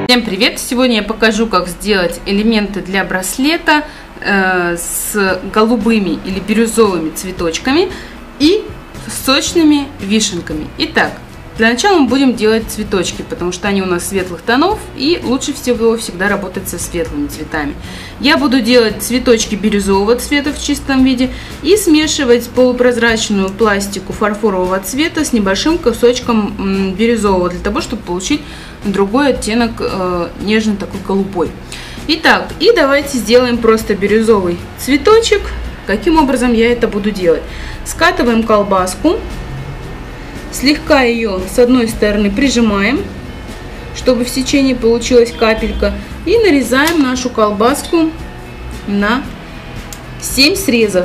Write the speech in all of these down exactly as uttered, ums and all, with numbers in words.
Всем привет! Сегодня я покажу, как сделать элементы для браслета э, с голубыми или бирюзовыми цветочками и сочными вишенками. Итак, для начала мы будем делать цветочки, потому что они у нас светлых тонов и лучше всего всегда работать со светлыми цветами. Я буду делать цветочки бирюзового цвета в чистом виде и смешивать полупрозрачную пластику фарфорового цвета с небольшим кусочком бирюзового, для того, чтобы получить другой оттенок, э, нежный такой голубой. Итак, и давайте сделаем просто бирюзовый цветочек. Каким образом я это буду делать? Скатываем колбаску, слегка ее с одной стороны прижимаем, чтобы в сечении получилась капелька, и нарезаем нашу колбаску на семь срезов.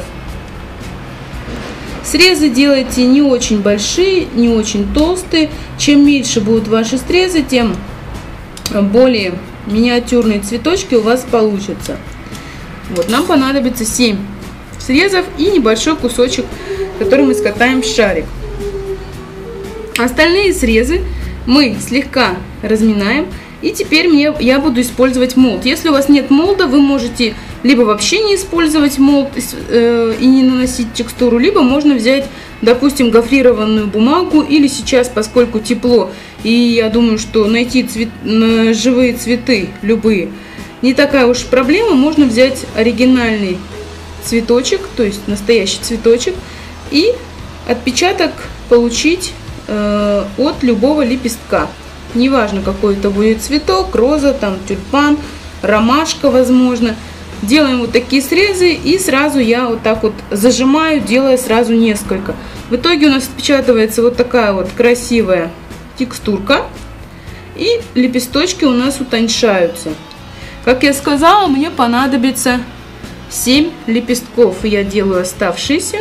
Срезы делайте не очень большие, не очень толстые. Чем меньше будут ваши срезы, тем более миниатюрные цветочки у вас получатся. Вот, нам понадобится семь срезов и небольшой кусочек, который мы скатаем в шарик. Остальные срезы мы слегка разминаем. И теперь мне, я буду использовать молд. Если у вас нет молда, вы можете либо вообще не использовать молд э, и не наносить текстуру, либо можно взять, допустим, гофрированную бумагу, или сейчас, поскольку тепло, и я думаю, что найти цвет, живые цветы, любые, не такая уж проблема, можно взять оригинальный цветочек, то есть настоящий цветочек, и отпечаток получить э, от любого лепестка. Неважно, какой это будет цветок, роза, там тюльпан, ромашка, возможно. Делаем вот такие срезы, и сразу я вот так вот зажимаю, делая сразу несколько. В итоге у нас отпечатывается вот такая вот красивая текстурка, и лепесточки у нас утоньшаются. Как я сказала, мне понадобится семь лепестков. Я делаю оставшиеся.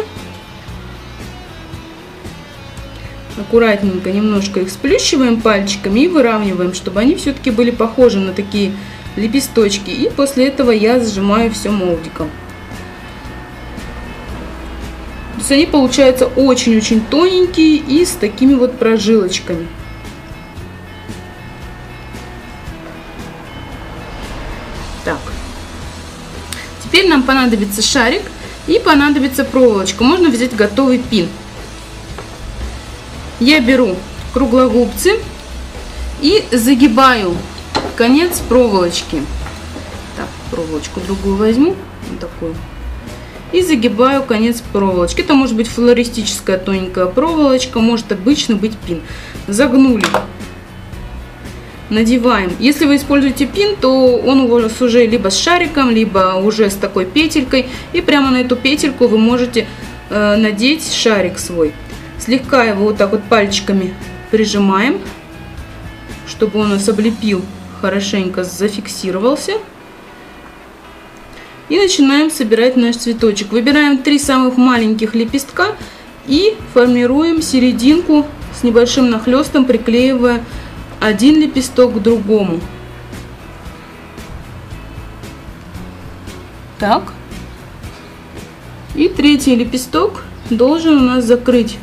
Аккуратненько немножко их сплющиваем пальчиками и выравниваем, чтобы они все-таки были похожи на такие лепесточки. И после этого я сжимаю все молдиком. То есть они получаются очень-очень тоненькие и с такими вот прожилочками. Так. Теперь нам понадобится шарик и понадобится проволочка. Можно взять готовый пин. Я беру круглогубцы и загибаю конец проволочки. Так, проволочку другую возьму, вот такую. И загибаю конец проволочки. Это может быть флористическая тоненькая проволочка, может обычно быть пин. Загнули. Надеваем. Если вы используете пин, то он у вас уже либо с шариком, либо уже с такой петелькой. И прямо на эту петельку вы можете э, надеть шарик свой. Слегка его вот так вот пальчиками прижимаем, чтобы он нас облепил, хорошенько зафиксировался. И начинаем собирать наш цветочек. Выбираем три самых маленьких лепестка и формируем серединку с небольшим нахлестом, приклеивая один лепесток к другому. Так. И третий лепесток должен у нас закрыть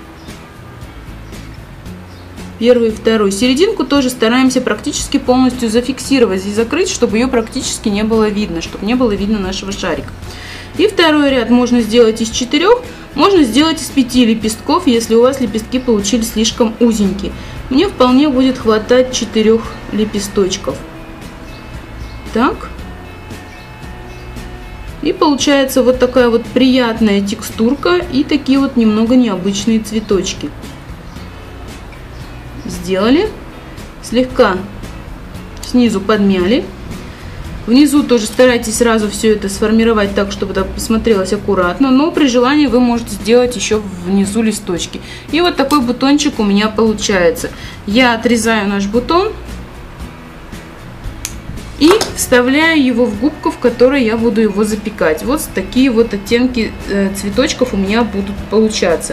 первый и второй. Серединку тоже стараемся практически полностью зафиксировать и закрыть, чтобы ее практически не было видно, чтобы не было видно нашего шарика. И второй ряд можно сделать из четырех, можно сделать из пяти лепестков, если у вас лепестки получились слишком узенькие. Мне вполне будет хватать четырех лепесточков. Так. И получается вот такая вот приятная текстурка и такие вот немного необычные цветочки. Сделали, слегка снизу подмяли. Внизу тоже старайтесь сразу все это сформировать так, чтобы это посмотрелось аккуратно, но при желании вы можете сделать еще внизу листочки. И вот такой бутончик у меня получается. Я отрезаю наш бутон и вставляю его в губку, в которой я буду его запекать. Вот такие вот оттенки цветочков у меня будут получаться.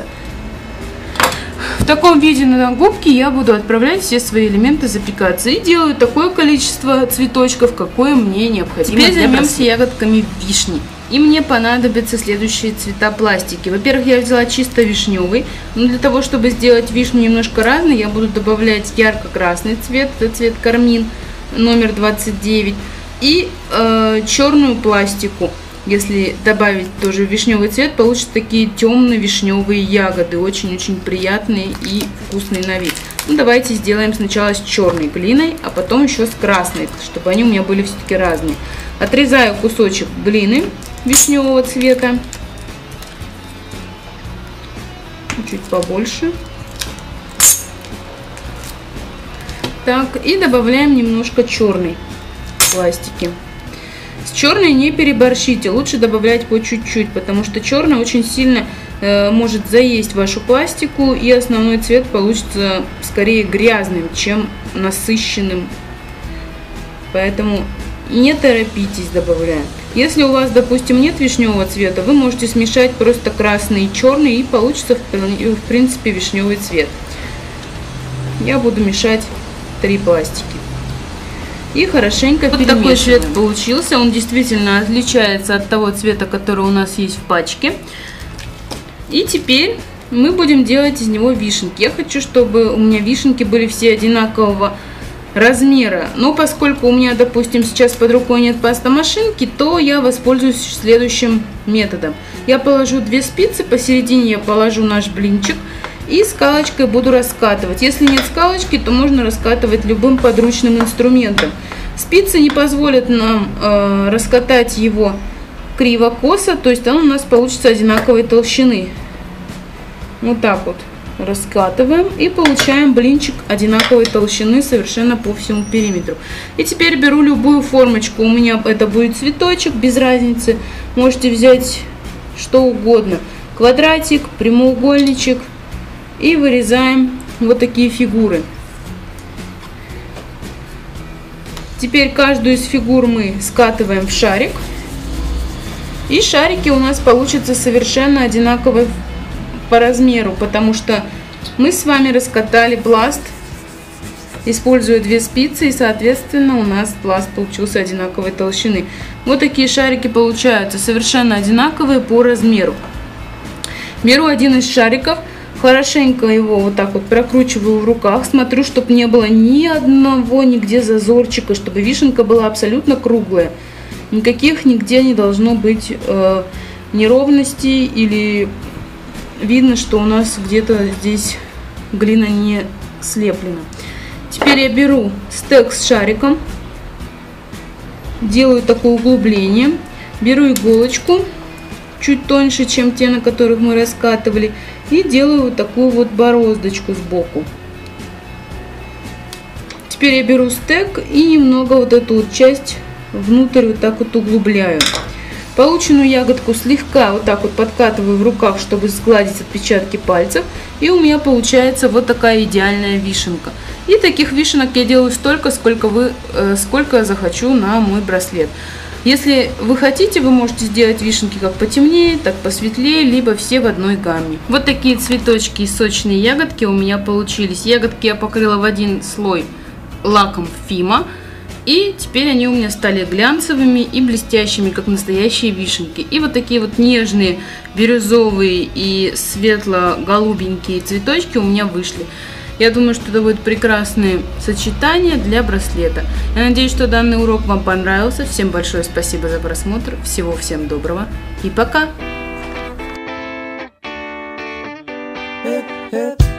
В таком виде на губке я буду отправлять все свои элементы запекаться. И делаю такое количество цветочков, какое мне необходимо. Теперь займемся ягодками вишни. И мне понадобятся следующие цвета пластики. Во-первых, я взяла чисто вишневый. Но для того, чтобы сделать вишню немножко разной, я буду добавлять ярко-красный цвет. Это цвет кармин. номер двадцать девять. И э, черную пластику. Если добавить тоже вишневый цвет, получатся такие темные вишневые ягоды. Очень-очень приятные и вкусные на вид. Ну, давайте сделаем сначала с черной глиной, а потом еще с красной, чтобы они у меня были все-таки разные. Отрезаю кусочек глины вишневого цвета. Чуть побольше. Так, и добавляем немножко черной пластики. С черной не переборщите, лучше добавлять по чуть-чуть, потому что черная очень сильно э, может заесть вашу пластику, и основной цвет получится скорее грязным, чем насыщенным. Поэтому не торопитесь добавляя. Если у вас, допустим, нет вишневого цвета, вы можете смешать просто красный и черный, и получится в принципе вишневый цвет. Я буду мешать три пластики. И хорошенько вот перемешиваем. Такой цвет получился. Он действительно отличается от того цвета, который у нас есть в пачке. И теперь мы будем делать из него вишенки. Я хочу, чтобы у меня вишенки были все одинакового размера. Но поскольку у меня, допустим, сейчас под рукой нет пастомашинки, то я воспользуюсь следующим методом. Я положу две спицы, посередине я положу наш блинчик. И скалочкой буду раскатывать. Если нет скалочки, то можно раскатывать любым подручным инструментом. Спицы не позволят нам э, раскатать его криво-косо, то есть он у нас получится одинаковой толщины. Вот так вот раскатываем и получаем блинчик одинаковой толщины совершенно по всему периметру. И теперь беру любую формочку. У меня это будет цветочек, без разницы. Можете взять что угодно. Квадратик, прямоугольничек. И вырезаем вот такие фигуры. Теперь каждую из фигур мы скатываем в шарик. И шарики у нас получатся совершенно одинаковые по размеру, потому что мы с вами раскатали пласт, используя две спицы, и соответственно у нас пласт получился одинаковой толщины. Вот такие шарики получаются совершенно одинаковые по размеру. Беру один из шариков. Хорошенько его вот так вот прокручиваю в руках, смотрю, чтобы не было ни одного нигде зазорчика, чтобы вишенка была абсолютно круглая. Никаких нигде не должно быть э, неровностей или видно, что у нас где-то здесь глина не слеплена. Теперь я беру стек с шариком, делаю такое углубление, беру иголочку, чуть тоньше, чем те, на которых мы раскатывали, и делаю вот такую вот бороздочку сбоку. Теперь я беру стек и немного вот эту вот часть внутрь вот так вот углубляю. Полученную ягодку слегка вот так вот подкатываю в руках, чтобы сгладить отпечатки пальцев, и у меня получается вот такая идеальная вишенка. И таких вишенок я делаю столько, сколько вы, э, сколько я захочу на мой браслет. Если вы хотите, вы можете сделать вишенки как потемнее, так посветлее, либо все в одной гамме. Вот такие цветочки и сочные ягодки у меня получились. Ягодки я покрыла в один слой лаком Фима. И теперь они у меня стали глянцевыми и блестящими, как настоящие вишенки. И вот такие вот нежные бирюзовые и светло-голубенькие цветочки у меня вышли. Я думаю, что это будет прекрасное сочетание для браслета. Я надеюсь, что данный урок вам понравился. Всем большое спасибо за просмотр. Всего всем доброго и пока!